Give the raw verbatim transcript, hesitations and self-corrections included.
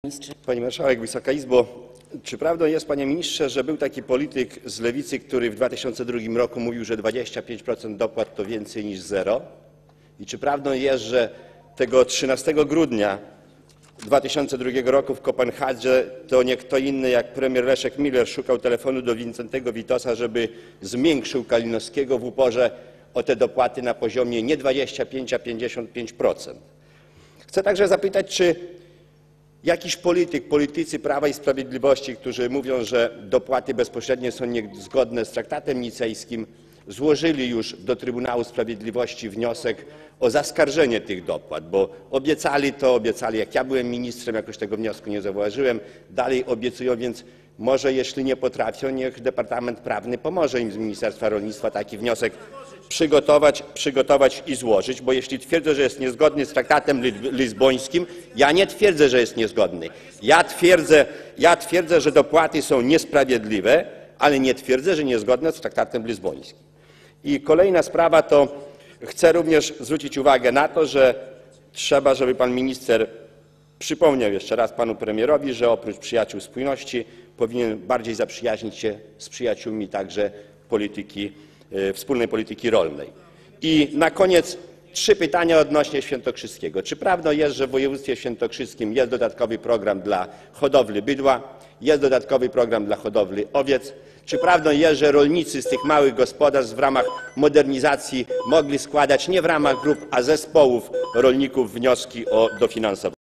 Ministrze. Pani Marszałek, Wysoka Izbo! Czy prawdą jest, panie ministrze, że był taki polityk z Lewicy, który w dwa tysiące drugim roku mówił, że dwadzieścia pięć procent dopłat to więcej niż zero? I czy prawdą jest, że tego trzynastego grudnia dwa tysiące drugiego roku w Kopenhadze to nie kto inny jak premier Leszek Miller szukał telefonu do Wincentego Witosa, żeby zwiększył Kalinowskiego w uporze o te dopłaty na poziomie nie dwadzieścia pięć, a pięćdziesiąt pięć procent? Chcę także zapytać, czy jakiś polityk, politycy Prawa i Sprawiedliwości, którzy mówią, że dopłaty bezpośrednie są niezgodne z traktatem nicejskim, złożyli już do Trybunału Sprawiedliwości wniosek o zaskarżenie tych dopłat, bo obiecali to, obiecali jak ja byłem ministrem, jakoś tego wniosku nie zauważyłem, dalej obiecują, więc może jeśli nie potrafią, niech Departament Prawny pomoże im z Ministerstwa Rolnictwa taki wniosek przygotować, przygotować i złożyć, bo jeśli twierdzę, że jest niezgodny z traktatem lizbońskim, ja nie twierdzę, że jest niezgodny. Ja twierdzę, ja twierdzę, że dopłaty są niesprawiedliwe, ale nie twierdzę, że niezgodne z traktatem lizbońskim. I kolejna sprawa to chcę również zwrócić uwagę na to, że trzeba, żeby pan minister przypomniał jeszcze raz panu premierowi, że oprócz przyjaciół spójności powinien bardziej zaprzyjaźnić się z przyjaciółmi także polityki, wspólnej polityki rolnej. I na koniec trzy pytania odnośnie świętokrzyskiego. Czy prawdą jest, że w województwie świętokrzyskim jest dodatkowy program dla hodowli bydła, jest dodatkowy program dla hodowli owiec? Czy prawdą jest, że rolnicy z tych małych gospodarstw w ramach modernizacji mogli składać nie w ramach grup, a zespołów rolników wnioski o dofinansowanie?